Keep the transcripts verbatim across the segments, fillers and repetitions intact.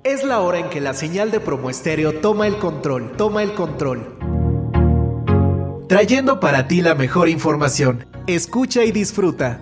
Es la hora en que la señal de Promo Estéreo toma el control, toma el control. Trayendo para ti la mejor información. Escucha y disfruta.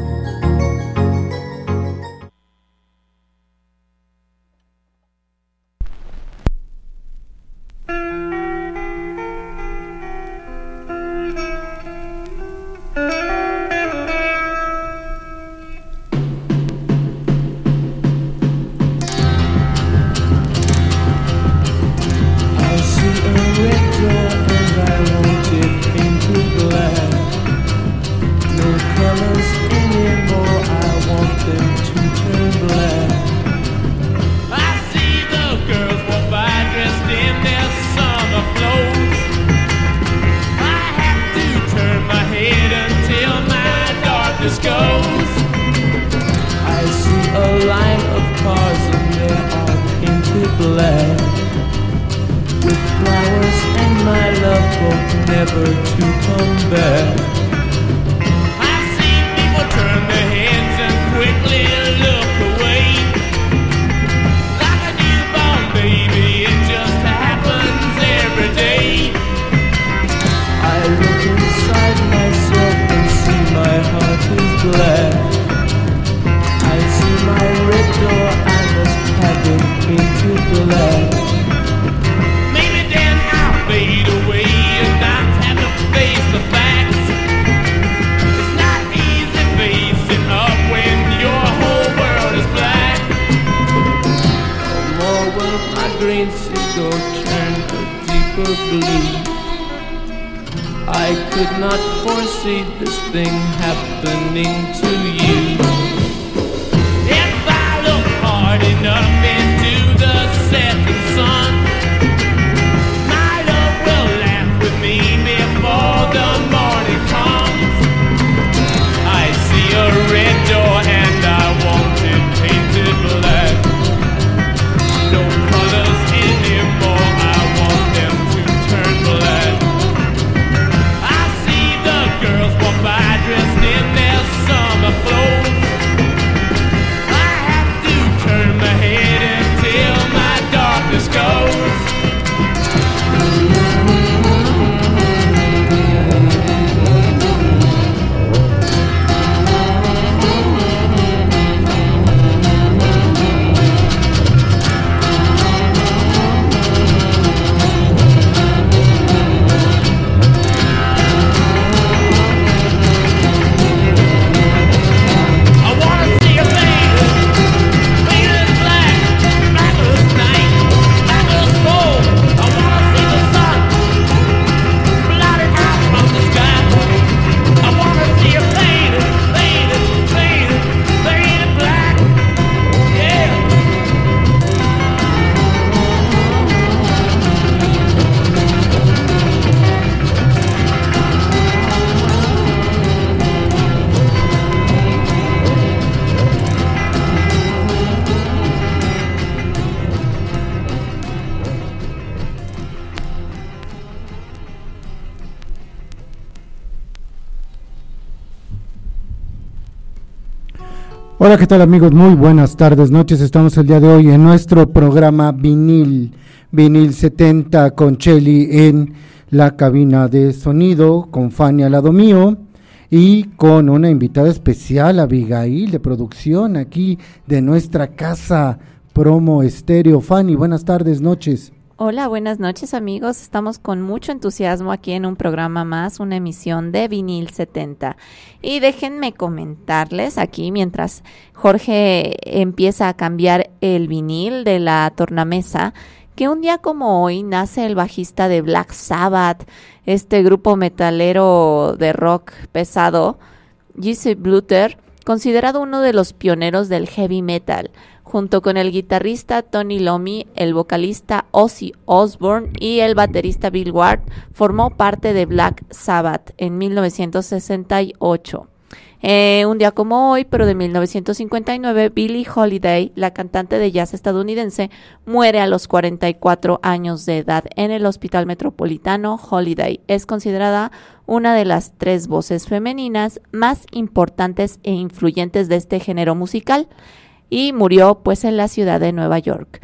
Hola, ¿qué tal amigos? Muy buenas tardes, noches. Estamos el día de hoy en nuestro programa Vinil, Vinil setenta con Cheli en la cabina de sonido, con Fanny al lado mío y con una invitada especial, Abigail, de producción aquí de nuestra casa Promo Estéreo. Fanny, buenas tardes, noches. Hola, buenas noches amigos, estamos con mucho entusiasmo aquí en un programa más, una emisión de Vinil setenta. Y déjenme comentarles aquí, mientras Jorge empieza a cambiar el vinil de la tornamesa, que un día como hoy nace el bajista de Black Sabbath, este grupo metalero de rock pesado, Jesse Bluter, considerado uno de los pioneros del heavy metal, junto con el guitarrista Tony Iommi, el vocalista Ozzy Osbourne y el baterista Bill Ward, formó parte de Black Sabbath en mil novecientos sesenta y ocho. Eh, un día como hoy, pero de mil novecientos cincuenta y nueve, Billie Holiday, la cantante de jazz estadounidense, muere a los cuarenta y cuatro años de edad en el Hospital Metropolitano Holiday. Es considerada una de las tres voces femeninas más importantes e influyentes de este género musical, y murió pues en la ciudad de Nueva York.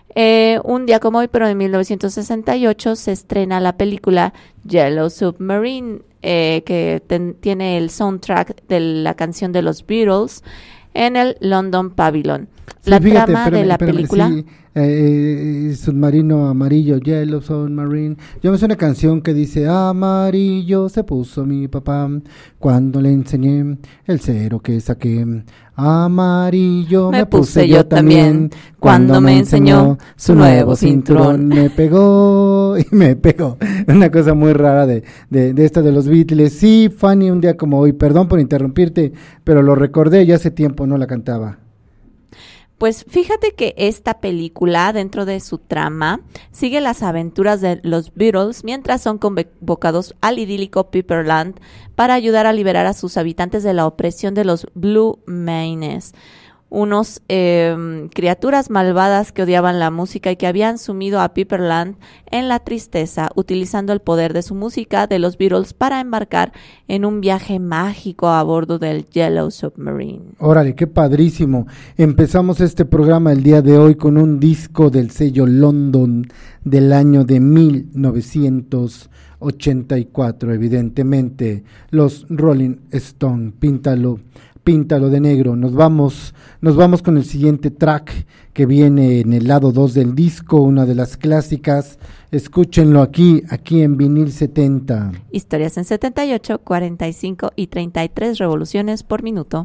Eh, un día como hoy, pero en mil novecientos sesenta y ocho, se estrena la película Yellow Submarine, eh, que ten, tiene el soundtrack de la canción de los Beatles en el London Pavilion. Sí, La fíjate, trama espérame, de la espérame, película... sí, eh, submarino amarillo, Yellow Submarine. Yo me sé una canción que dice: amarillo se puso mi papá cuando le enseñé el cero que saqué. Amarillo me, me puse yo también cuando, cuando me enseñó su nuevo cinturón. Me pegó y me pegó. Una cosa muy rara de, de, de esta de los Beatles. Sí, Fanny, un día como hoy, perdón por interrumpirte, pero lo recordé, ya hace tiempo no la cantaba. Pues fíjate que esta película, dentro de su trama, sigue las aventuras de los Beatles mientras son convocados al idílico Pepperland para ayudar a liberar a sus habitantes de la opresión de los Blue Manes, unos eh, criaturas malvadas que odiaban la música y que habían sumido a Pepperland en la tristeza, utilizando el poder de su música de los Beatles para embarcar en un viaje mágico a bordo del Yellow Submarine. Órale, qué padrísimo. Empezamos este programa el día de hoy con un disco del sello London del año de mil novecientos ochenta y cuatro, evidentemente, los Rolling Stone. Píntalo. Píntalo de negro. Nos vamos, nos vamos con el siguiente track que viene en el lado dos del disco, una de las clásicas. Escúchenlo aquí, aquí en Vinil setenta. Historias en setenta y ocho, cuarenta y cinco y treinta y tres revoluciones por minuto.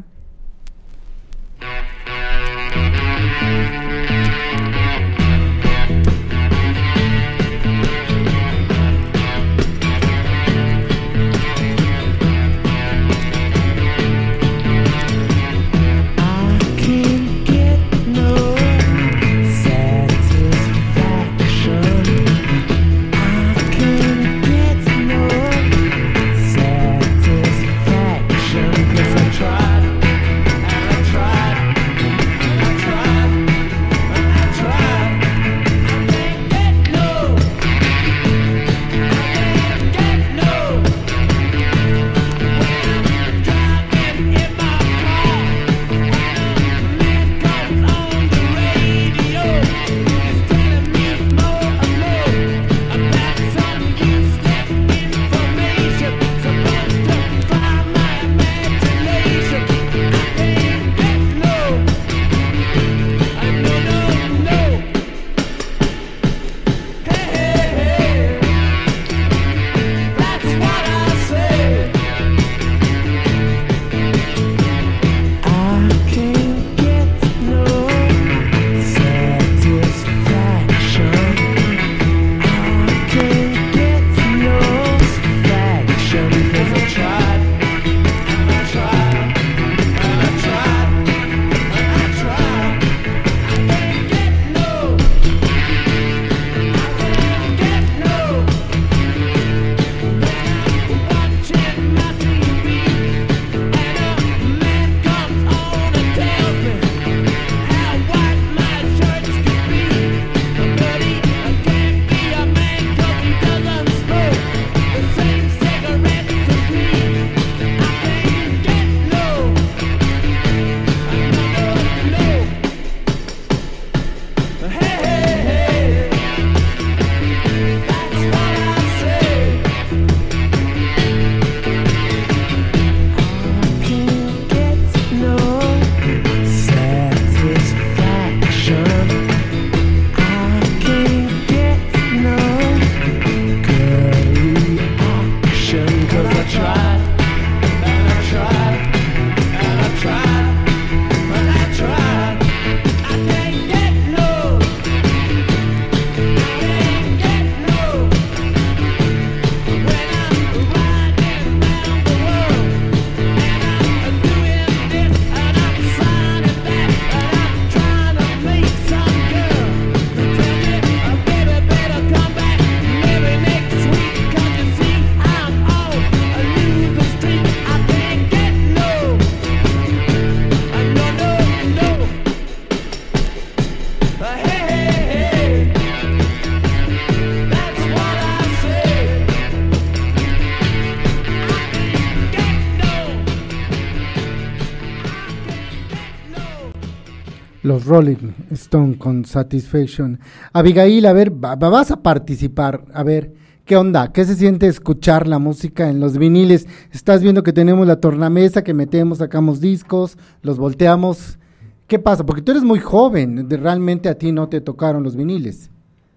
Los Rolling Stone con Satisfaction. Abigail, a ver, va, vas a participar, a ver, ¿qué onda? ¿Qué se siente escuchar la música en los viniles? Estás viendo que tenemos la tornamesa, que metemos, sacamos discos, los volteamos. ¿Qué pasa? Porque tú eres muy joven, de, realmente a ti no te tocaron los viniles.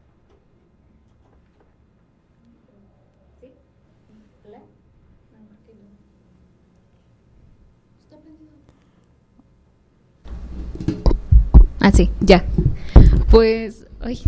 Ah, sí, ya. Pues, ay.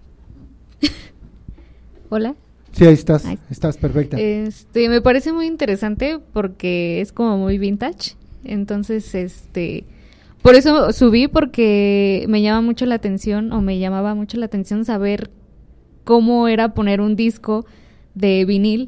Hola. Sí, ahí estás, Ay. estás perfecta. Este, me parece muy interesante porque es como muy vintage. Entonces, este, por eso subí, porque me llama mucho la atención, o me llamaba mucho la atención saber cómo era poner un disco de vinil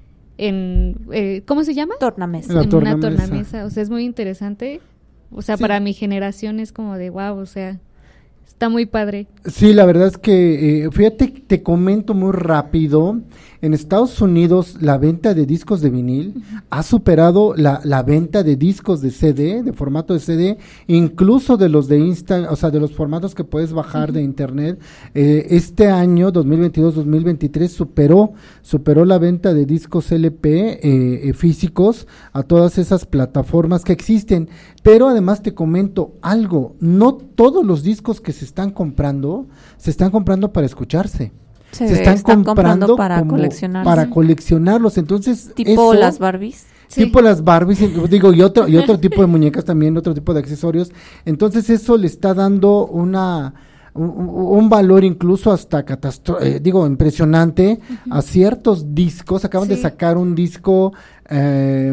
en, eh, ¿cómo se llama? Tornamesa. La En tornamesa. una tornamesa. O sea, es muy interesante. O sea, Sí. para mi generación es como de wow, o sea, está muy padre. Sí, la verdad es que, eh, fíjate, te comento muy rápido, en Estados Unidos la venta de discos de vinil uh-huh. ha superado la, la venta de discos de C D, de formato de C D, incluso de los de Insta, o sea, de los formatos que puedes bajar uh-huh. de internet. Eh, este año, dos mil veintidós dos mil veintitrés, superó, superó la venta de discos L P eh, eh, físicos a todas esas plataformas que existen. Pero además te comento algo, no todos los discos que se están comprando, se están comprando para escucharse. Se, se están, están comprando, comprando para como coleccionarse. para coleccionarlos, entonces tipo eso, las Barbies. Sí. tipo las Barbies, digo, y otro y otro tipo de muñecas también, otro tipo de accesorios. Entonces eso le está dando una un, un valor incluso hasta catastro eh, digo, impresionante uh-huh. a ciertos discos. Acaban sí. de sacar un disco eh,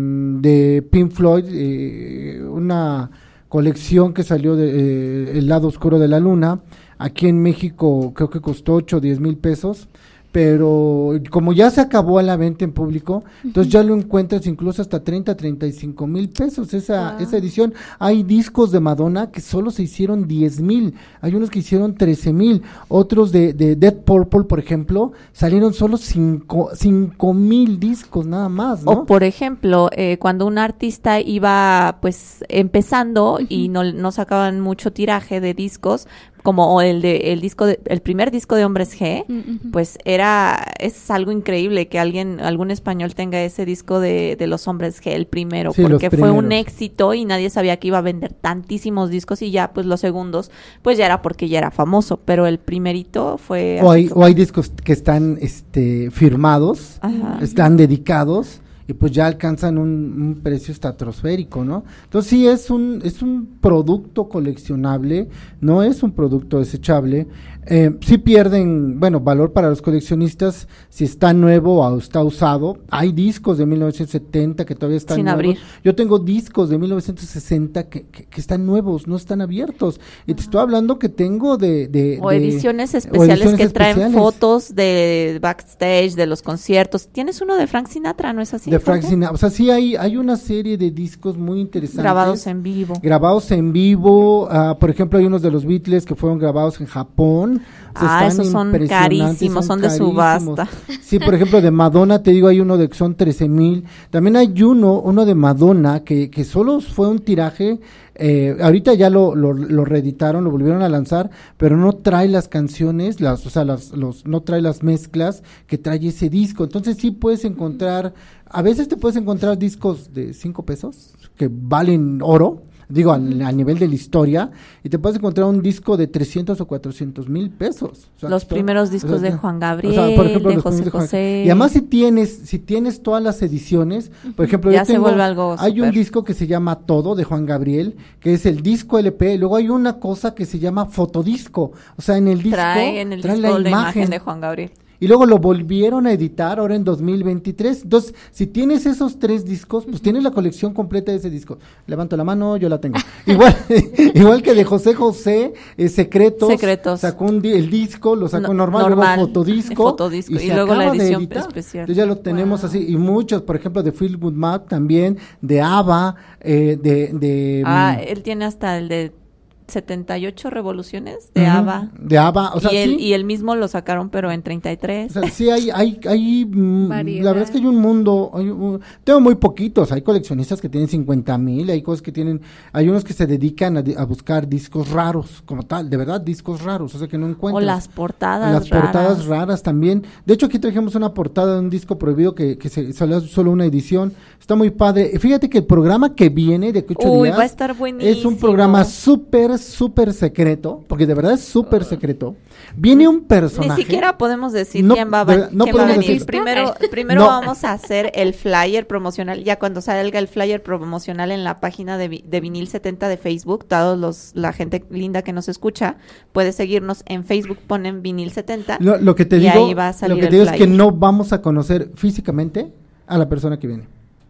de Pink Floyd, eh, una colección que salió de eh, El lado oscuro de la luna. Aquí en México creo que costó ocho o diez mil pesos, pero como ya se acabó a la venta en público, uh-huh. entonces ya lo encuentras incluso hasta treinta, treinta y cinco mil pesos esa, wow. esa edición. Hay discos de Madonna que solo se hicieron diez mil, hay unos que hicieron trece mil, otros de, de Dead Purple, por ejemplo, salieron solo cinco mil discos nada más, ¿no? O por ejemplo, eh, cuando un artista iba pues empezando uh-huh. y no, no sacaban mucho tiraje de discos, como el de el disco de, el primer disco de Hombres G, uh-huh. pues era es algo increíble que alguien algún español tenga ese disco de, de los Hombres G, el primero, sí, porque fue un éxito y nadie sabía que iba a vender tantísimos discos, y ya pues los segundos pues ya era porque ya era famoso, pero el primerito fue o hay como... o hay discos que están este firmados, ajá. están dedicados y pues ya alcanzan un, un precio estratosférico, ¿no? Entonces sí es un es un producto coleccionable, no es un producto desechable. Eh, sí pierden, bueno, valor para los coleccionistas si está nuevo o está usado. Hay discos de mil novecientos setenta que todavía están sin nuevos. abrir. Yo tengo discos de mil novecientos sesenta que, que, que están nuevos, no están abiertos. Y te estoy hablando que tengo de... de o de, ediciones especiales o ediciones que traen especiales. fotos de backstage, de los conciertos. Tienes uno de Frank Sinatra, ¿no es así? De Frank Sinatra. O sea, sí hay, hay una serie de discos muy interesantes. Grabados en vivo. Grabados en vivo. Uh, por ejemplo, hay unos de los Beatles que fueron grabados en Japón. O sea, ah, esos son carísimos, son, son de carísimos. subasta. Sí, por ejemplo, de Madonna, te digo, hay uno de que son trece mil. También hay uno, uno de Madonna, que, que solo fue un tiraje, eh, ahorita ya lo, lo, lo reeditaron, lo volvieron a lanzar, pero no trae las canciones, las, o sea, las, los, no trae las mezclas que trae ese disco. Entonces sí puedes encontrar, a veces te puedes encontrar discos de cinco pesos, que valen oro, digo, al, al nivel de la historia, y te puedes encontrar un disco de trescientos o cuatrocientos mil pesos. O sea, los esto, primeros discos o sea, de Juan Gabriel, o sea, por ejemplo, de los José de Juan, José. Y además si tienes, si tienes todas las ediciones, por ejemplo, ya yo tengo, se vuelve algo hay super. un disco que se llama Todo, de Juan Gabriel, que es el disco L P, luego hay una cosa que se llama fotodisco, o sea, en el disco trae en el trae disco la la imagen. imagen de Juan Gabriel. Y luego lo volvieron a editar ahora en dos mil veintitrés. Entonces, si tienes esos tres discos, pues tienes la colección completa de ese disco. Levanto la mano, yo la tengo. Igual igual que de José José, eh, Secretos, Secretos. Sacó un di- el disco, lo sacó No, normal, normal, luego fotodisco. fotodisco, y, y, y luego la edición editar. especial. Entonces ya lo tenemos wow. así. Y muchos, por ejemplo, de Fleetwood Mac también, de ABBA, eh, de... de ah, mm, él tiene hasta el de setenta y ocho revoluciones de Ujú, ABBA. De ABBA, o sea, y, el, sí. y el mismo lo sacaron, pero en treinta y tres. O sea, sí hay, hay, hay, mm, Variedad. la verdad es que hay un mundo, hay un- tengo muy poquitos, hay coleccionistas que tienen cincuenta mil, hay cosas que tienen, hay unos que se dedican a, di- a buscar discos raros, como tal, de verdad, discos raros, o sea, que no O encuentran. las portadas Las raras. portadas raras también. De hecho, aquí trajimos una portada de un disco prohibido que, que se salió solo una edición. Está muy padre. Fíjate que el programa que viene de ocho Uy, días va a estar buenísimo. es un programa súper, súper secreto, porque de verdad es súper secreto. Viene un personaje. Ni siquiera podemos decir No, quién va, a de va- verdad, no quién va a podemos venir. decirlo. Primero, primero No. vamos a hacer el flyer promocional. Ya cuando salga el flyer promocional en la página de, vi- de Vinil setenta de Facebook, todos los la gente linda que nos escucha puede seguirnos en Facebook, ponen Vinil setenta. Lo, lo que te y digo, ahí va a lo salir que te el digo es que flyer. no vamos a conocer físicamente a la persona que viene.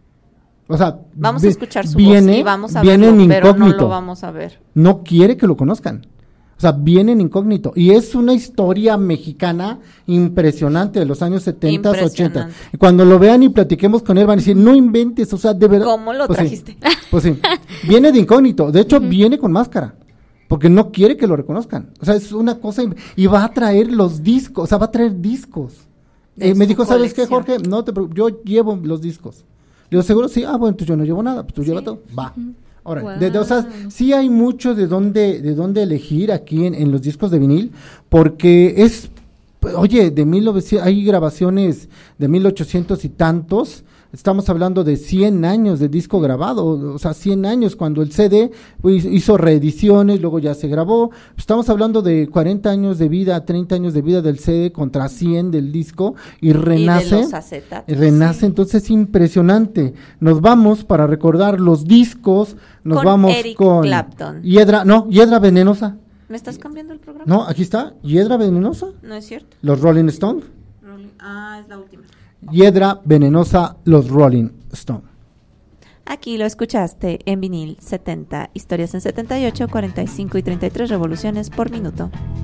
O sea, Vamos vi- a escuchar su viene, voz y vamos a viene verlo, en pero no incógnito. lo vamos a ver. No quiere que lo conozcan. O sea, viene en incógnito. Y es una historia mexicana impresionante de los años setenta, ochenta. Impresionante. Y cuando lo vean y platiquemos con él, van a decir, no inventes, o sea, de verdad. ¿Cómo lo Pues sí, trajiste? pues sí. Viene de incógnito. De hecho, viene con máscara. Porque no quiere que lo reconozcan. O sea, es una cosa. im- Y va a traer los discos. O sea, va a traer discos. De Eh, me su dijo, ¿sabes qué, colección. Jorge? No te preocupes, yo llevo los discos. Le digo, ¿seguro? Sí. Ah, bueno, pues yo no llevo nada. Pues tú lleva todo. Va. Ahora, de- de- o sea, Guau. sí hay mucho de dónde, de dónde elegir aquí en, en los discos de vinil, porque es, pues, oye, de mil novecientos, hay grabaciones de mil ochocientos y tantos, estamos hablando de cien años de disco grabado, o sea, cien años cuando el C D pues, hizo reediciones, luego ya se grabó, estamos hablando de cuarenta años de vida, treinta años de vida del C D contra cien del disco, y renace. Y de los acetatos. Renace, entonces es impresionante. Nos vamos para recordar los discos, nos Con vamos Eric con Clapton. Hiedra, no, Hiedra Venenosa. ¿Me estás cambiando el programa? No, aquí está, Hiedra Venenosa, No es cierto. los Rolling Stone. Rolling- Ah, es la última. Hiedra Venenosa, los Rolling Stone. Aquí lo escuchaste en Vinil setenta, historias en setenta y ocho, cuarenta y cinco y treinta y tres revoluciones por minuto.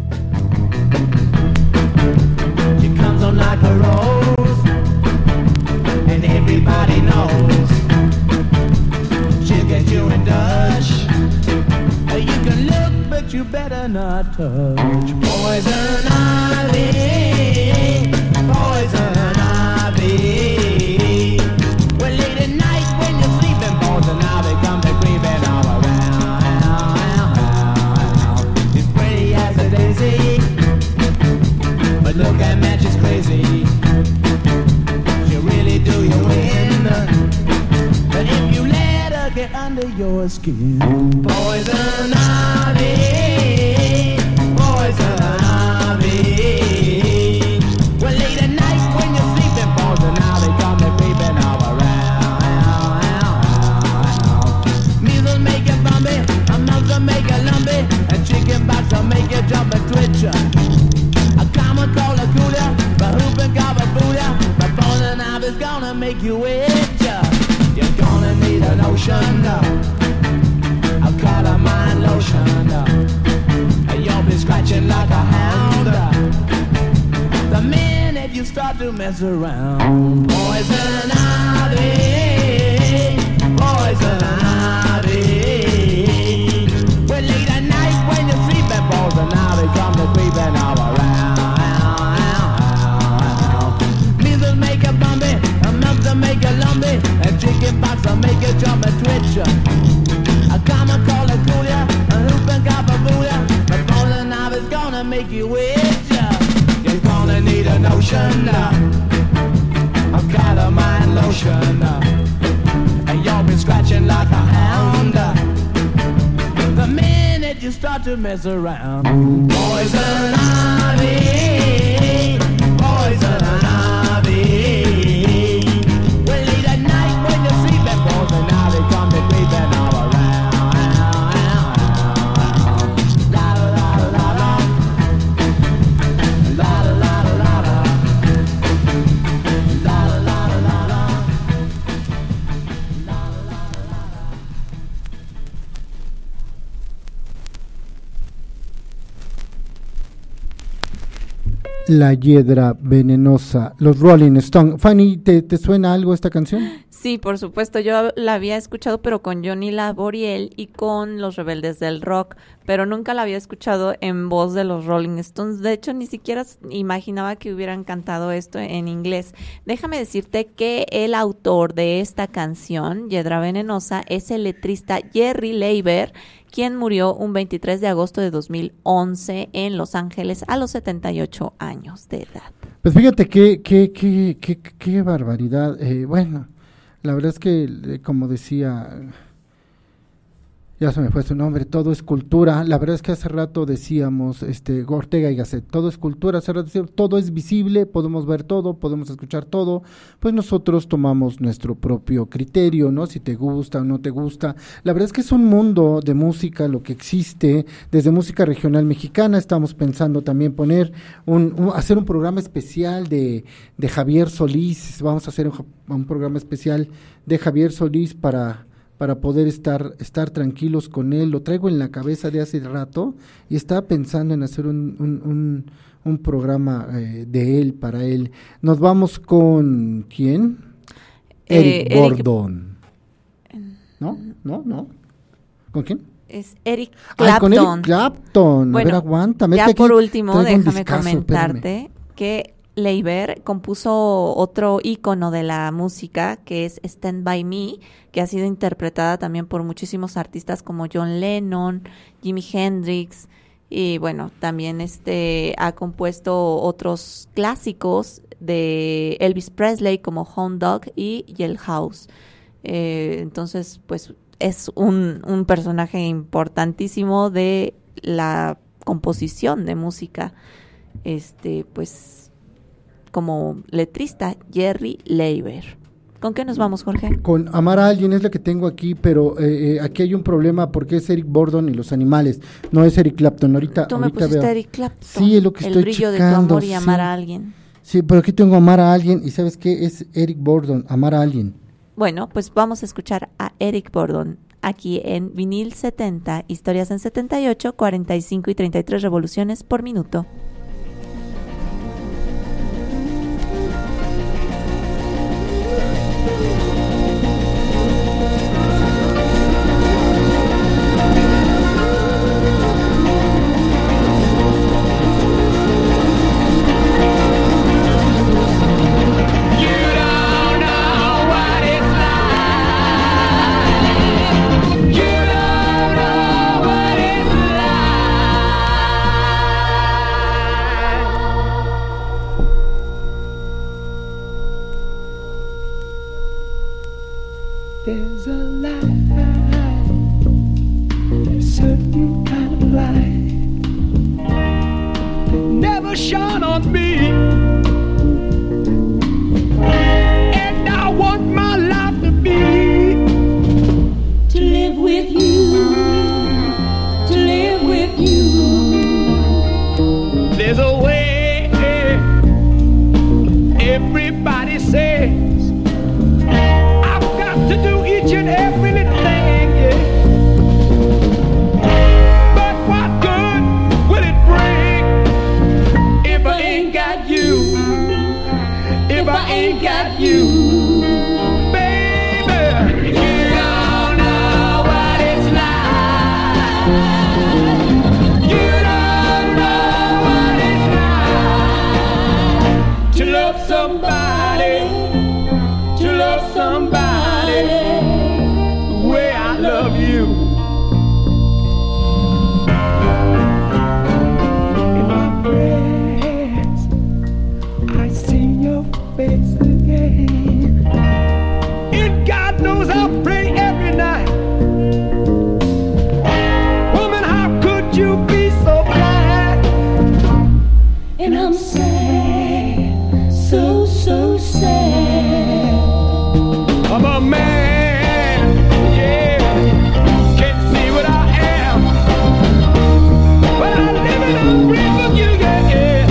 She comes on like a rose, and everybody knows she'll get you in Dutch. You can look, but you better not touch. Poison ivy, poison ivy. Well, late at night when you're sleeping, poison ivy comes a creeping all around. She's pretty as a daisy, but look at man, she's crazy. She'll really do you in, but if you let her get under your skin. Poison ivy, poison ivy. Well, late at night when you're sleeping, poison ivy come to creeping all around. Measles make you bumpy, a mouth will make you lumpy, and chicken pox will make you jump and twitch. A common cold a cooler, but whooping cough a booter, but poison ivy's gonna make you itch. You're gonna need a lotion, a calamine lotion. You'll be scratching like a hound the minute you start to mess around. Poison ivy, poison ivy. Well, late at night when you're sleeping, poison ivy come to creeping all around. Measles make you bumpy, a mouth to make you lumpy, and chicken pox will make you jump and twitch. A common cold will cool ya, a whooping cough will fool ya, but poison ivy's gonna make you itch. You're gonna need a notion, a calamine lotion, and you'll be scratching like a hound the minute you start to mess around. Poison ivy, poison ivy. Well, late at night when you're sleeping, poison ivy come to creeping all around. La la la la la, la la la la la, la la la la la. La hiedra venenosa, los Rolling Stones. Fanny, ¿te, ¿te suena algo esta canción? Sí, por supuesto, yo la había escuchado, pero con Johnny Laboriel y con Los Rebeldes del Rock, pero nunca la había escuchado en voz de los Rolling Stones. De hecho, ni siquiera imaginaba que hubieran cantado esto en inglés. Déjame decirte que el autor de esta canción, Hiedra Venenosa, es el letrista Jerry Leiber, quien murió un veintitrés de agosto de dos mil once en Los Ángeles a los setenta y ocho años de edad. Pues fíjate qué qué qué qué qué barbaridad. Eh, bueno, la verdad es que, eh, como decía, ya se me fue su nombre, todo es cultura. La verdad es que hace rato decíamos, este, Ortega y Gasset, todo es cultura, hace rato decíamos, todo es visible, podemos ver todo, podemos escuchar todo, pues nosotros tomamos nuestro propio criterio, ¿no? Si te gusta o no te gusta. La verdad es que es un mundo de música lo que existe, desde música regional mexicana. Estamos pensando también poner, un, un hacer un programa especial de, de Javier Solís, vamos a hacer un, un programa especial de Javier Solís para... para poder estar estar tranquilos con él. Lo traigo en la cabeza de hace rato y estaba pensando en hacer un, un, un, un programa eh, de él, para él. Nos vamos con, ¿quién? Eh, Eric Burdon. ¿No? ¿No? ¿No? ¿Con quién? Es Eric Ay, Clapton. con Eric Clapton. Bueno, a ver, aguántame. ya Es que por aquí último, traigo un déjame discazo, comentarte espérame. que Leiber compuso otro ícono de la música, que es Stand By Me, que ha sido interpretada también por muchísimos artistas como John Lennon, Jimi Hendrix, y bueno, también este ha compuesto otros clásicos de Elvis Presley como Hound Dog y Jailhouse. Eh, entonces, pues es un, un personaje importantísimo de la composición de música, este, pues como letrista, Jerry Leiber. ¿Con qué nos vamos, Jorge? Con Amar a Alguien es la que tengo aquí, pero eh, eh, aquí hay un problema porque es Eric Burdon y los animales, no es Eric Clapton. Ahorita, Tú me ahorita pusiste veo. Eric Clapton. Sí, es lo que el estoy brillo checando, de tu amor y amar sí. a alguien. Sí, pero aquí tengo Amar a Alguien y ¿sabes qué? Es Eric Burdon, Amar a Alguien. Bueno, pues vamos a escuchar a Eric Burdon aquí en Vinil setenta, historias en setenta y ocho, cuarenta y cinco y treinta y tres revoluciones por minuto. There's a light, a certain kind of light that never shone on me, and I want my life to be to live with you, to live with you. There's a way, everybody says to do each and every little thing, yeah. But what good will it bring if I ain't got you? If I ain't got you, baby, you don't know what it's like. You don't know what it's like to love somebody, to love somebody the way I love you. In my prayers, I see your face again. And God knows I pray every night. Woman, how could you be so blind? And I'm sad, so, so sad. I'm a man, yeah, can't see what I am, but I live in a dream of you, yeah, yeah.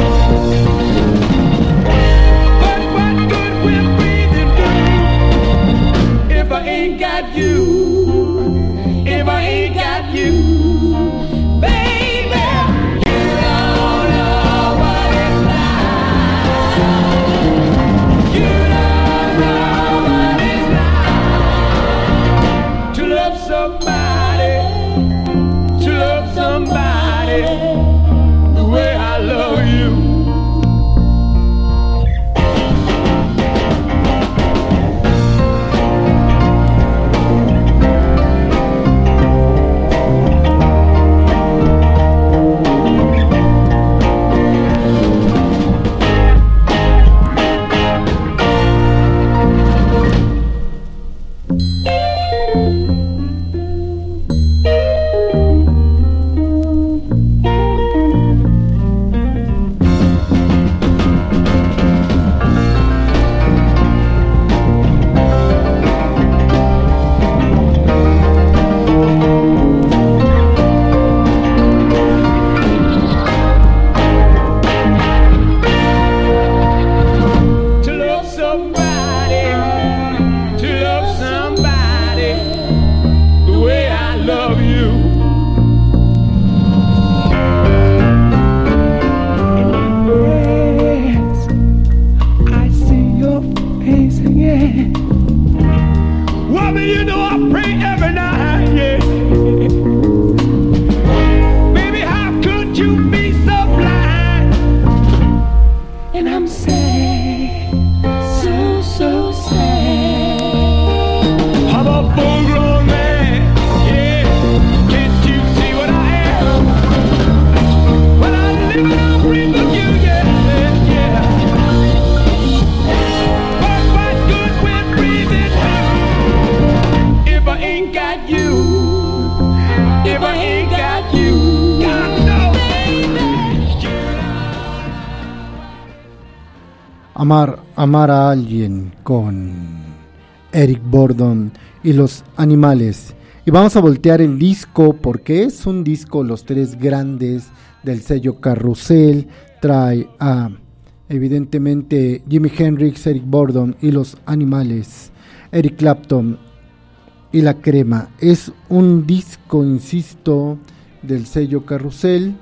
But what good will breathing do if I ain't got you, if I ain't got you, baby, you don't know what it's like. somebody, to love somebody the way I love you. Amar, amar a alguien con Eric Burdon y los Animales. Y vamos a voltear el disco porque es un disco, los tres grandes del sello Carrusel. Trae a, evidentemente, Jimi Hendrix, Eric Burdon y los Animales, Eric Clapton y La Crema. Es un disco, insisto, del sello Carrusel.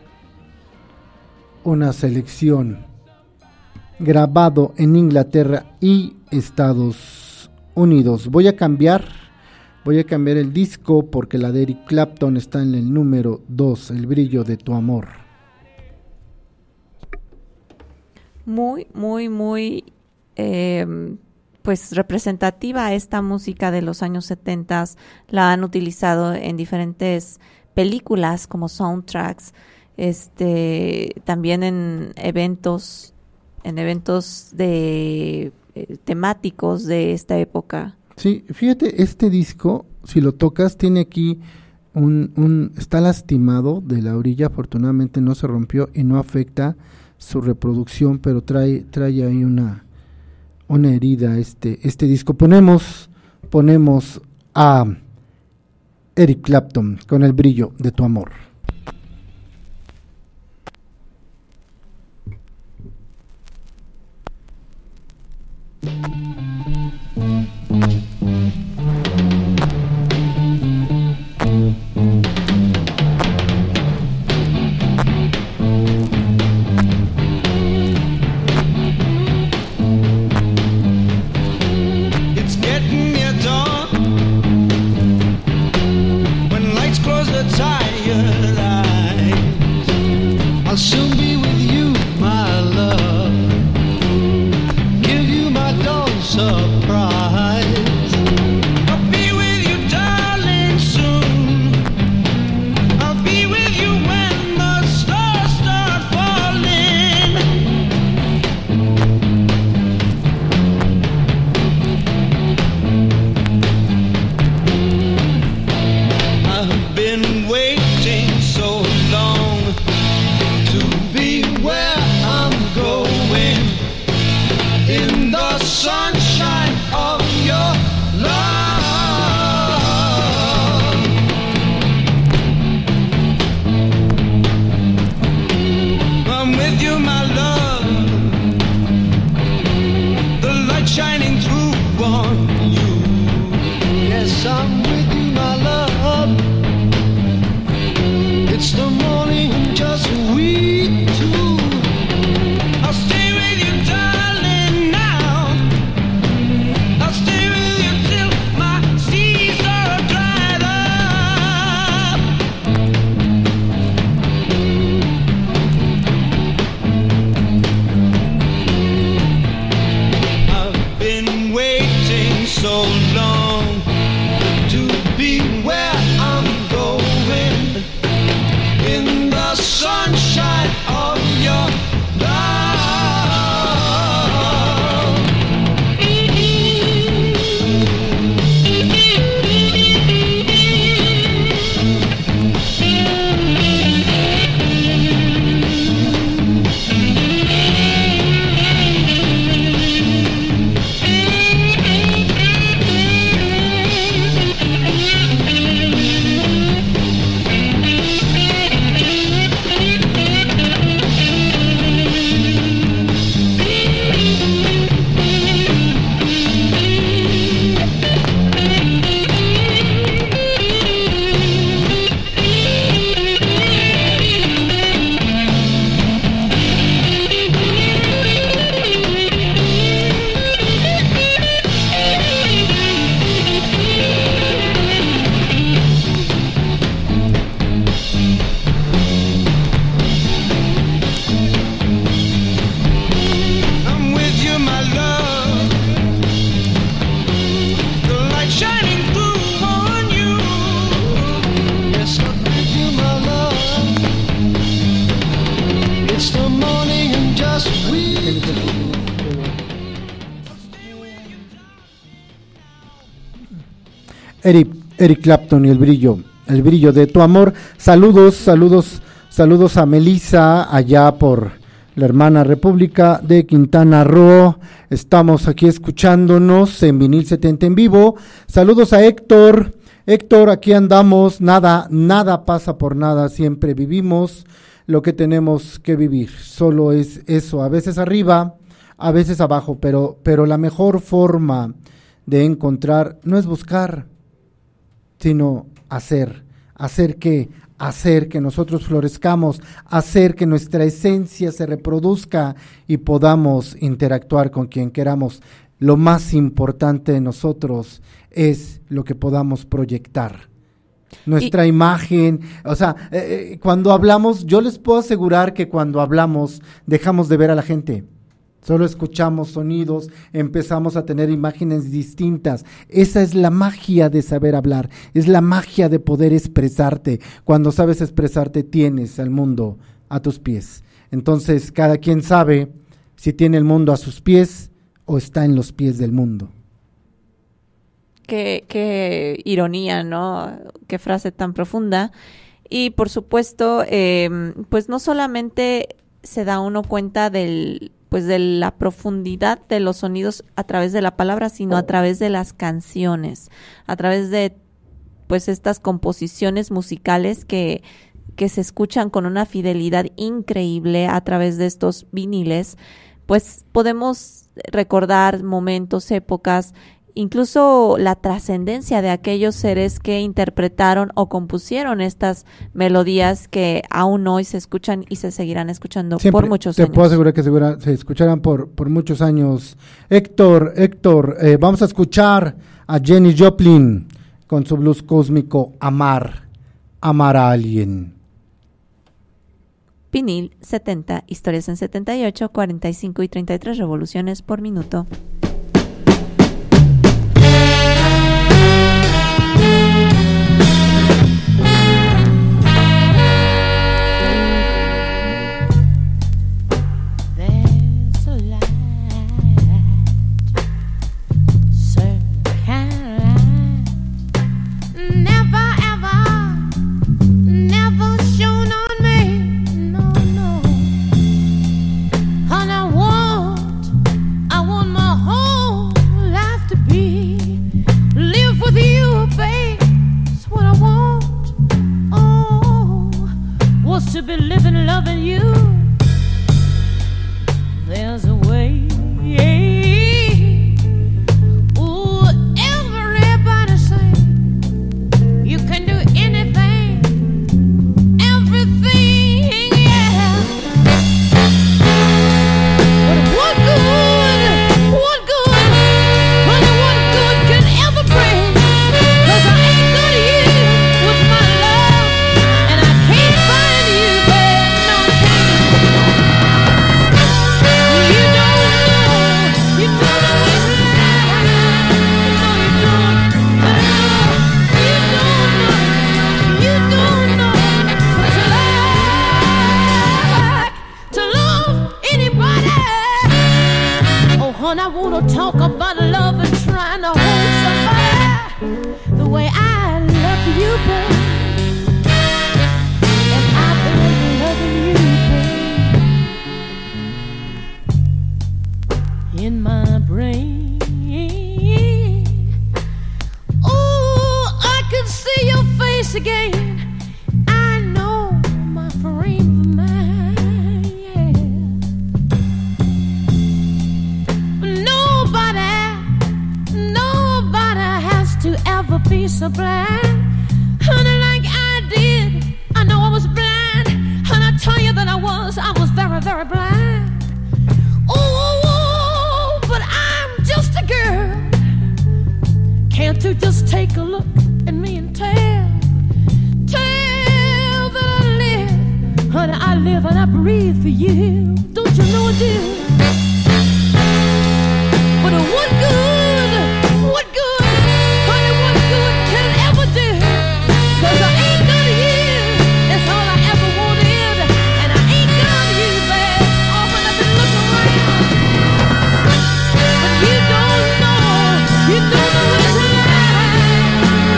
Una selección grabado en Inglaterra y Estados Unidos. Voy a cambiar, voy a cambiar el disco porque la de Eric Clapton está en el número dos, El brillo de tu amor. Muy, muy, muy, eh, pues representativa esta música de los años setenta. La han utilizado en diferentes películas como soundtracks, este, también en eventos en eventos de eh, temáticos de esta época. Sí, fíjate, este disco, si lo tocas, tiene aquí un, un está lastimado de la orilla, afortunadamente no se rompió y no afecta su reproducción, pero trae trae ahí una una herida este este disco. Ponemos ponemos a Eric Clapton con El brillo de tu amor. So Eric, Eric Clapton y el brillo, el brillo de tu amor. Saludos, saludos, saludos a Melissa allá por la hermana República de Quintana Roo. Estamos aquí escuchándonos en Vinil setenta en vivo. Saludos a Héctor. Héctor, aquí andamos. Nada, nada pasa por nada. Siempre vivimos lo que tenemos que vivir. Solo es eso. A veces arriba, a veces abajo. Pero, pero la mejor forma de encontrar no es buscar, sino hacer. ¿Hacer qué? Hacer que nosotros florezcamos, hacer que nuestra esencia se reproduzca y podamos interactuar con quien queramos. Lo más importante de nosotros es lo que podamos proyectar. Nuestra y, imagen, o sea, eh, cuando hablamos, yo les puedo asegurar que cuando hablamos dejamos de ver a la gente. Solo escuchamos sonidos, empezamos a tener imágenes distintas. Esa es la magia de saber hablar, es la magia de poder expresarte. Cuando sabes expresarte, tienes al mundo a tus pies. Entonces, cada quien sabe si tiene el mundo a sus pies o está en los pies del mundo. Qué, qué ironía, ¿no? Qué frase tan profunda. Y por supuesto, eh, pues no solamente se da uno cuenta del... pues de la profundidad de los sonidos a través de la palabra, sino a través de las canciones, a través de pues estas composiciones musicales que, que se escuchan con una fidelidad increíble a través de estos viniles, pues podemos recordar momentos, épocas, incluso la trascendencia de aquellos seres que interpretaron o compusieron estas melodías que aún hoy se escuchan y se seguirán escuchando Siempre por muchos te años. Te puedo asegurar que segura, se escucharán por, por muchos años. Héctor, Héctor, eh, vamos a escuchar a Jenny Joplin con su blues cósmico Amar, Amar a alguien. Vinil setenta, historias en setenta y ocho, cuarenta y cinco y treinta y tres revoluciones por minuto. To be living, loving you. There's a way. Ooh, everybody say you can do anything, everything, yeah. But what good, what good, honey, what good can ever bring? 'Cause I ain't good to you with my love, and I can't find you there, no chance. You don't know, you don't know what it's like. No, you don't. You don't know, you don't know what it's like to love anybody. Oh, honey, I wanna talk about love and trying to hold somebody the way I love you, babe. And I've been loving you, babe, in my brain. Oh, I can see your face again. I know my frame of mind, yeah. Nobody, nobody has to ever be so blind, honey, like I did. I know I was blind, and I tell you that I was, I was very, very blind. Oh, oh, oh, but I'm just a girl. Can't you just take a look at me and tell, tell that I live, honey, I live and I breathe for you. Don't you know I do? But what good, what good, honey, what good can it ever do? 'Cause I ain't good to you, that's all I ever wanted. And I ain't good to you, babe, often I've been looking around. But you don't know, you don't know what it's like.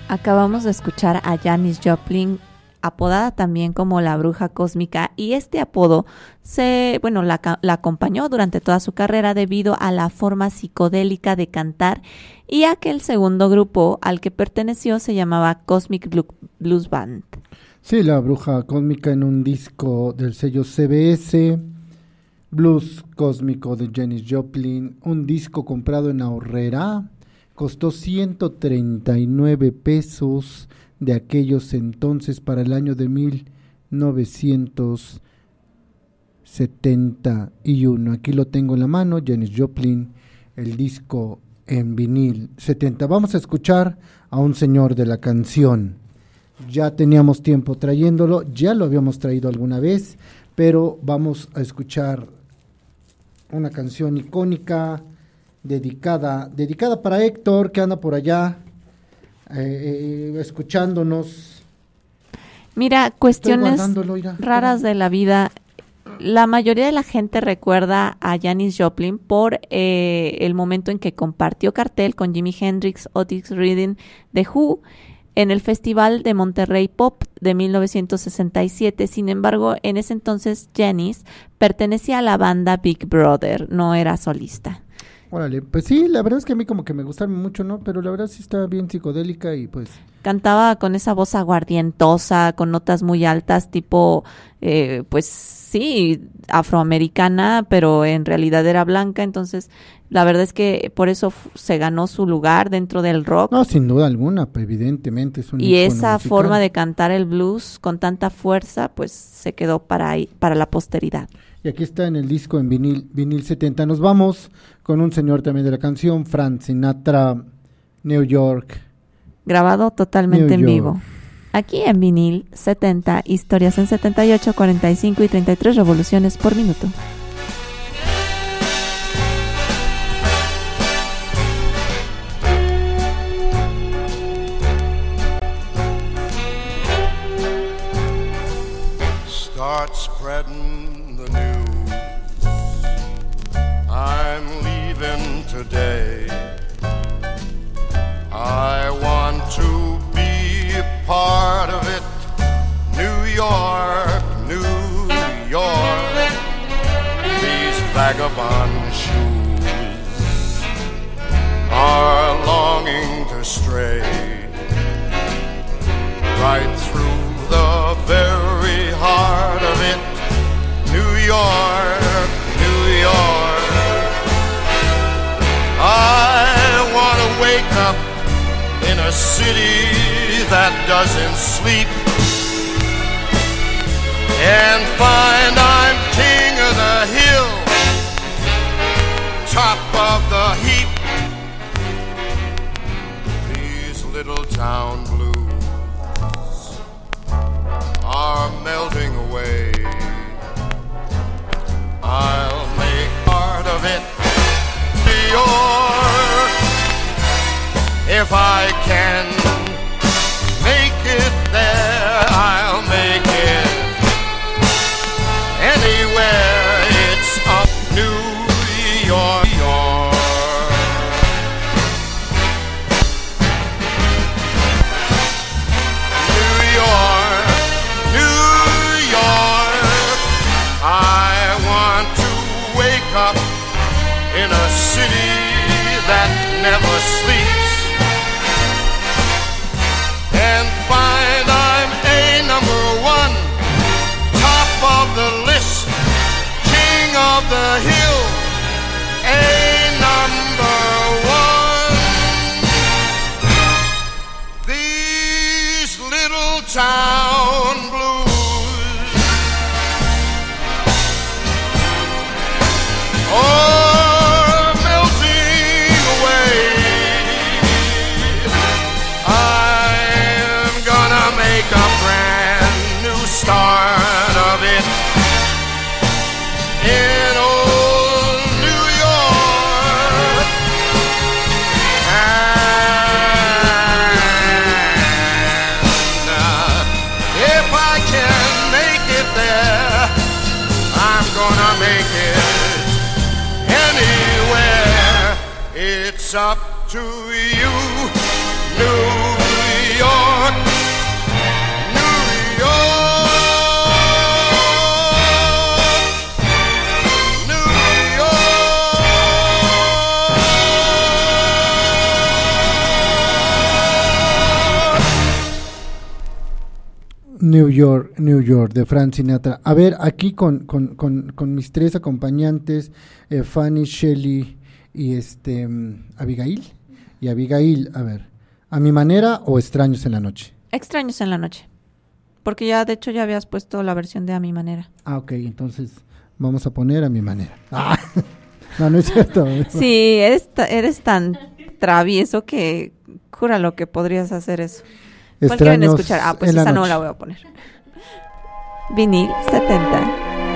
Acabamos de escuchar a Janis Joplin, apodada también como la bruja cósmica, y este apodo se, bueno, la, la acompañó durante toda su carrera debido a la forma psicodélica de cantar y a que el segundo grupo al que perteneció se llamaba Cosmic Blues Band. Sí, la bruja cósmica en un disco del sello C B S, Blues Cósmico de Janis Joplin, un disco comprado en Ahorrera, costó ciento treinta y nueve pesos de aquellos entonces para el año de mil novecientos setenta y uno. Aquí lo tengo en la mano, Janis Joplin, el disco en vinil setenta. Vamos a escuchar a un señor de la canción. Ya teníamos tiempo trayéndolo, ya lo habíamos traído alguna vez, pero vamos a escuchar una canción icónica dedicada, dedicada para Héctor, que anda por allá eh, eh, escuchándonos. Mira, cuestiones raras de la vida. La mayoría de la gente recuerda a Janis Joplin por eh, el momento en que compartió cartel con Jimi Hendrix, Otis Redding, The Who, en el Festival de Monterrey Pop de mil novecientos sesenta y siete. Sin embargo, en ese entonces Janis pertenecía a la banda Big Brother, no era solista. Órale, pues sí, la verdad es que a mí como que me gustaron mucho, ¿no? Pero la verdad sí está bien psicodélica y pues... Cantaba con esa voz aguardientosa, con notas muy altas, tipo, eh, pues sí, afroamericana, pero en realidad era blanca, entonces la verdad es que por eso f- se ganó su lugar dentro del rock. No, sin duda alguna, pues evidentemente es un Y ícono esa musical. forma de cantar el blues con tanta fuerza, pues se quedó para, ahí- para la posteridad. Y aquí está en el disco en vinil, vinil setenta. Nos vamos con un señor también de la canción, Frank Sinatra, New York. Grabado totalmente New en York. vivo. Aquí en vinil setenta, historias en setenta y ocho, cuarenta y cinco y treinta y tres revoluciones por minuto. Start spreading the news. I'm leaving today. I want to be a part of it. New York, New York. These vagabond shoes are longing to stray right through the very heart of it. New York, New York. I want to wake up in a city that doesn't sleep and find I'm king of the hill, top of the heap. These little town blues are melting away. I'll make part of it New York if I can make it there. I'll make it anywhere. It's up New York, York. New York, New York. I want to wake up in a city that never sleeps and find I'm a number one, top of the list, king of the hill, a number one. These little town blues are melting away. I'm gonna make a brand new start of it in old New York. And uh, if I can make it there, I'm gonna make it anywhere. It's up to you, New York. New York, New York, de Frank Sinatra. A ver, aquí con, con, con, con mis tres acompañantes, eh, Fanny, Shelley y este mm, Abigail. Y Abigail, a ver, ¿A mi manera o Extraños en la noche? Extraños en la noche. Porque ya, de hecho, ya habías puesto la versión de A mi manera. Ah, ok, entonces vamos a poner A mi manera. Ah, no, no es cierto. Sí, eres, ta- eres tan travieso que júralo que podrías hacer eso. ¿Cuál quieren Extraños escuchar? Ah, pues en la esa no noche. la voy a poner. Vinil setenta.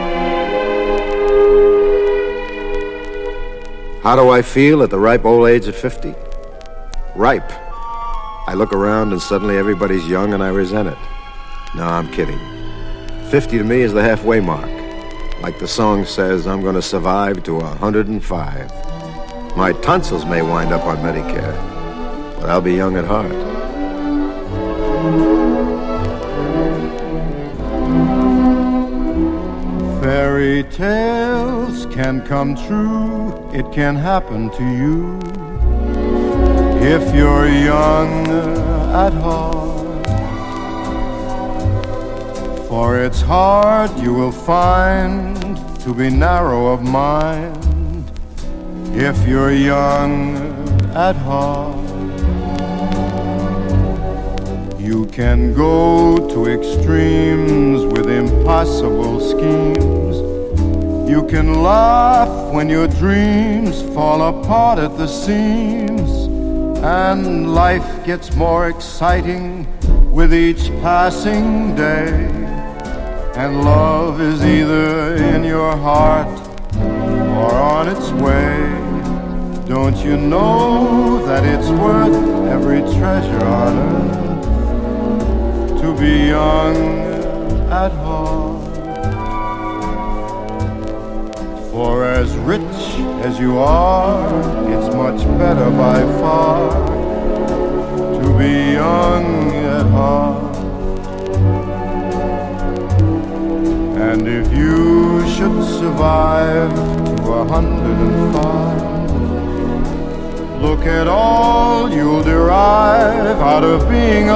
How do I feel at the ripe old age of fifty? Ripe. I look around and suddenly everybody's young and I resent it. No, I'm kidding. fifty to me is the halfway mark. Like the song says, I'm going to survive to one hundred five. My tonsils may wind up on Medicare, but I'll be young at heart. Fairy tales can come true, it can happen to you if you're young at heart. For it's hard, you will find, to be narrow of mind if you're young at heart. You can go to extremes with impossible schemes. You can laugh when your dreams fall apart at the seams. And life gets more exciting with each passing day. And love is either in your heart or on its way. Don't you know that it's worth every treasure on earth to be young at heart? For as rich as you are, it's much better by far to be young at heart. And if you should survive to a hundred and five, look at all you'll derive out of being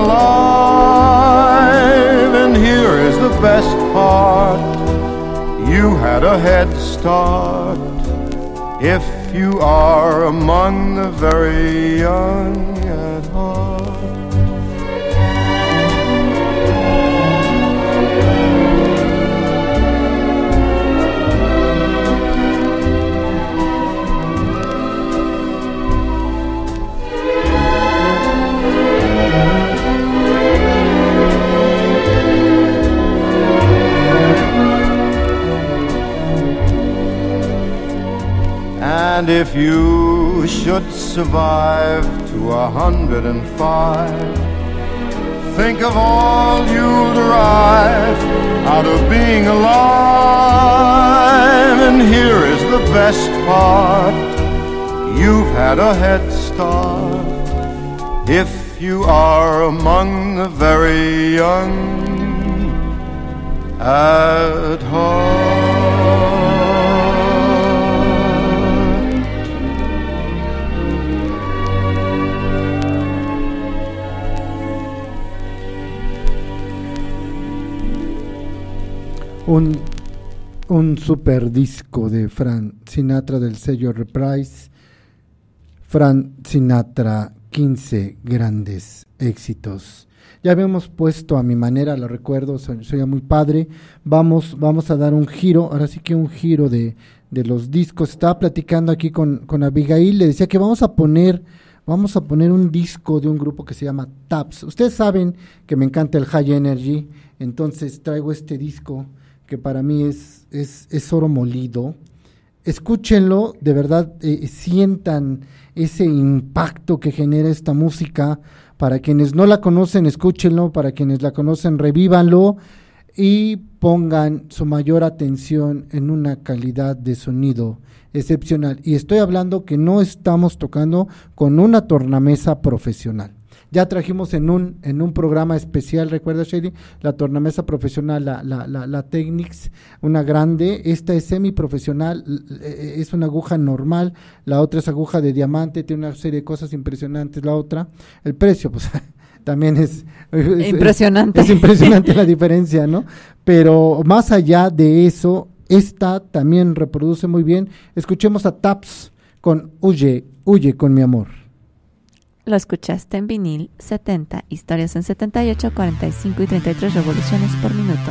alive. And here is the best part: you had a head start if you are among the very young at heart. And if you should survive to a hundred and five, think of all you'll derive out of being alive. And here is the best part: you've had a head start if you are among the very young at heart. Un, un super disco de Frank Sinatra del sello Reprise. Frank Sinatra, quince grandes éxitos. Ya habíamos puesto A mi manera, lo recuerdo, soy, soy muy padre. Vamos, vamos a dar un giro, ahora sí que un giro de, de los discos. Estaba platicando aquí con, con Abigail, le decía que vamos a poner, vamos a poner un disco de un grupo que se llama Taps. Ustedes saben que me encanta el High Energy, entonces traigo este disco que para mí es, es, es oro molido. Escúchenlo, de verdad, eh, sientan ese impacto que genera esta música. Para quienes no la conocen, escúchenlo; para quienes la conocen, revívanlo y pongan su mayor atención en una calidad de sonido excepcional. Y estoy hablando que no estamos tocando con una tornamesa profesional. Ya trajimos en un en un programa especial, ¿recuerda, Shady? La tornamesa profesional, la, la, la, la Technics, una grande. Esta es semiprofesional, es una aguja normal, la otra es aguja de diamante, tiene una serie de cosas impresionantes. La otra, el precio, pues también es, es Impresionante. Es, es impresionante la diferencia, ¿no? Pero más allá de eso, esta también reproduce muy bien. Escuchemos a Taps con Huye, Huye con mi amor. Lo escuchaste en vinil setenta, historias en setenta y ocho, cuarenta y cinco y treinta y tres revoluciones por minuto.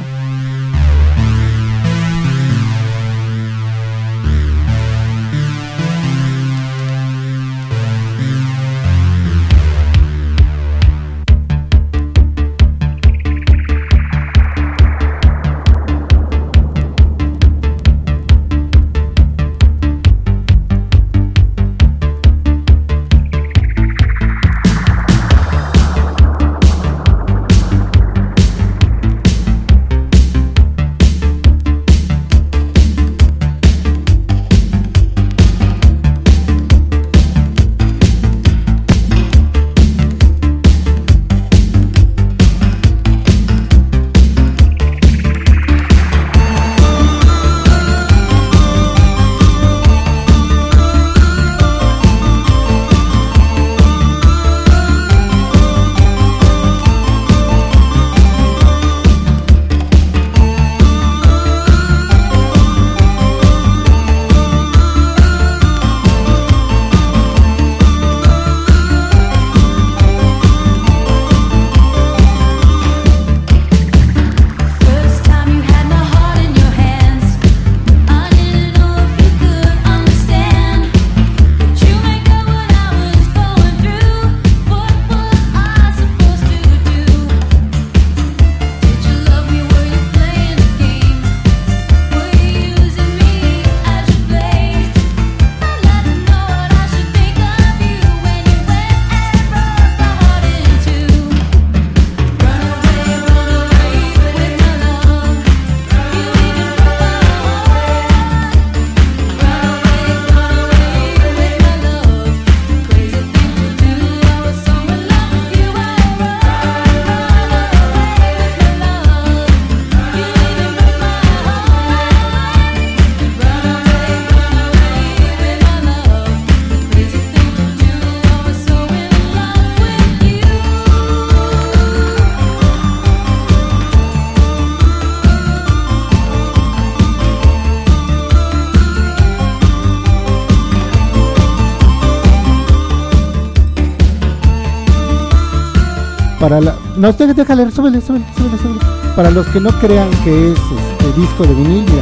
Para la, no, déjale, déjale, súbele, súbele, súbele, súbele. Para los que no crean que es este disco de vinil, mira.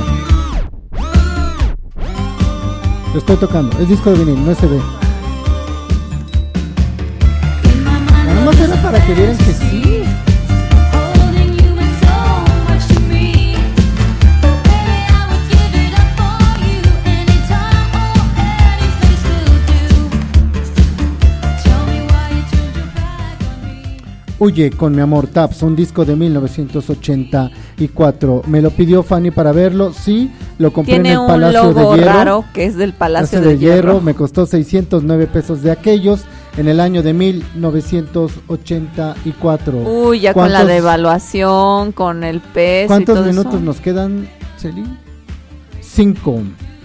Lo estoy tocando, es disco de vinil, no es C D. Nada más era para que vieran que sí. Huye con mi amor, Taps, un disco de mil novecientos ochenta y cuatro. Me lo pidió Fanny para verlo, sí, lo compré Tiene en el Palacio un logo de Hierro. raro que es del Palacio, Palacio de, de Hierro. Hierro. Me costó seiscientos nueve pesos de aquellos en el año de mil novecientos ochenta y cuatro. Uy, ya con la devaluación, con el peso. ¿Cuántos y todo minutos eso? nos quedan, Celi? Cinco.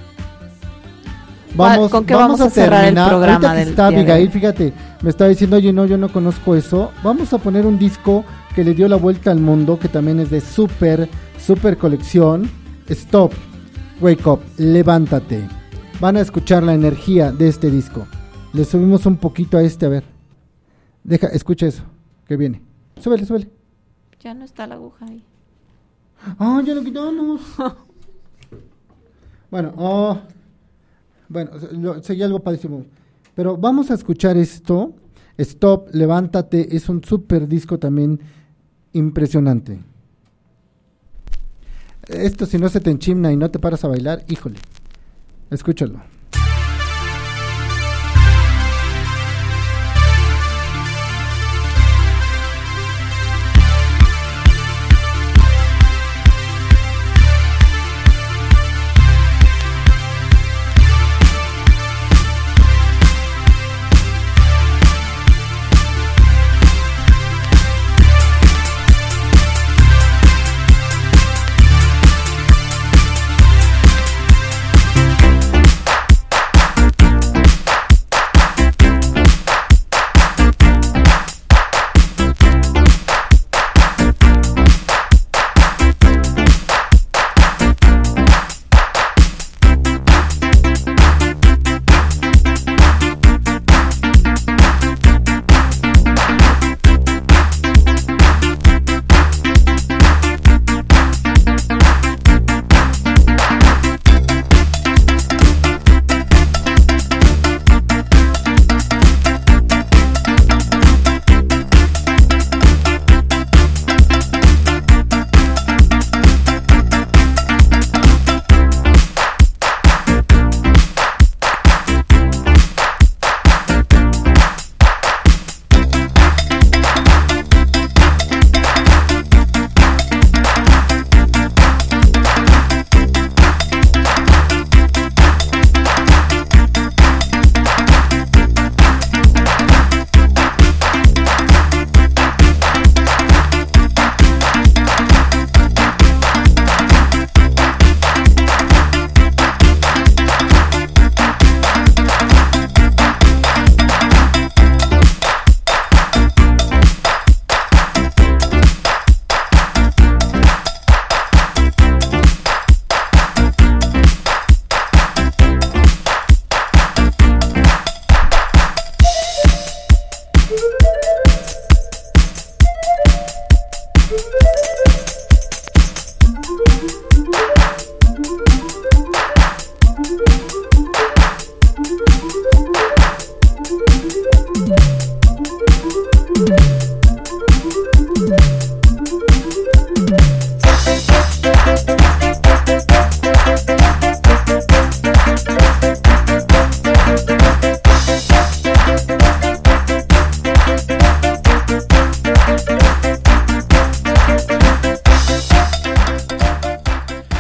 Vamos, ¿Con qué vamos a cerrar el programa ahorita que del está día de Abigail, hoy? fíjate, me estaba diciendo, oye, no, yo no conozco eso. Vamos a poner un disco que le dio la vuelta al mundo, que también es de super, super colección. Stop, Wake Up, Levántate. Van a escuchar la energía de este disco. Le subimos un poquito a este, a ver. Deja, escucha eso, que viene. Súbele, súbele. Ya no está la aguja ahí. Ah, ya lo quitamos. Bueno, oh, bueno, lo, seguía algo padrísimo. Pero vamos a escuchar esto. Stop, Levántate, es un super disco también impresionante. Esto, si no se te enchimna y no te paras a bailar, híjole, escúchalo.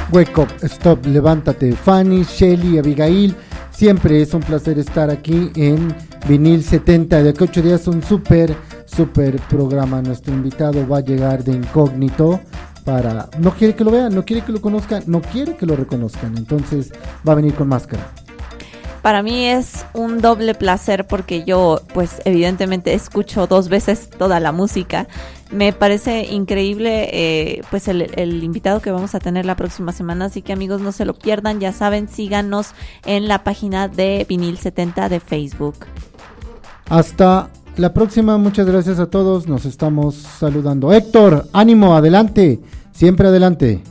Wake Up, Stop, Levántate, Fanny, Shelly, Abigail. Siempre es un placer estar aquí en Vinil setenta. De aquí a ocho días un súper, súper programa. Nuestro invitado va a llegar de incógnito para... No quiere que lo vean, no quiere que lo conozcan, no quiere que lo reconozcan. Entonces va a venir con máscara. Para mí es un doble placer porque yo, pues evidentemente escucho dos veces toda la música. Me parece increíble eh, pues el, el invitado que vamos a tener la próxima semana, así que amigos no se lo pierdan, ya saben, síganos en la página de Vinil setenta de Facebook. Hasta la próxima, muchas gracias a todos, nos estamos saludando. Héctor, ánimo, adelante, siempre adelante.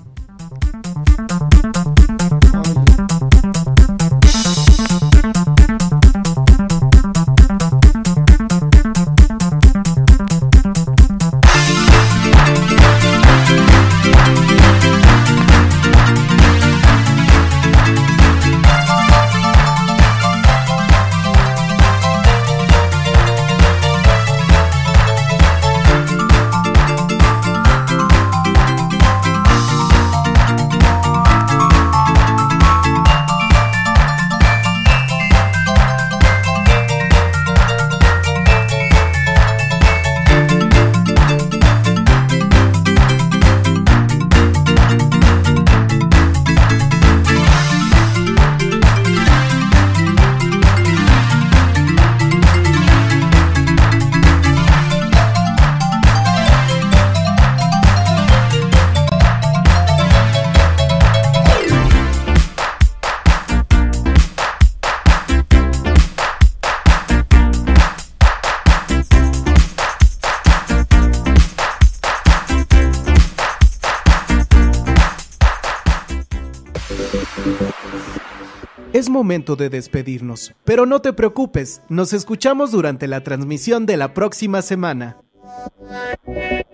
Es momento de despedirnos, pero no te preocupes, nos escuchamos durante la transmisión de la próxima semana.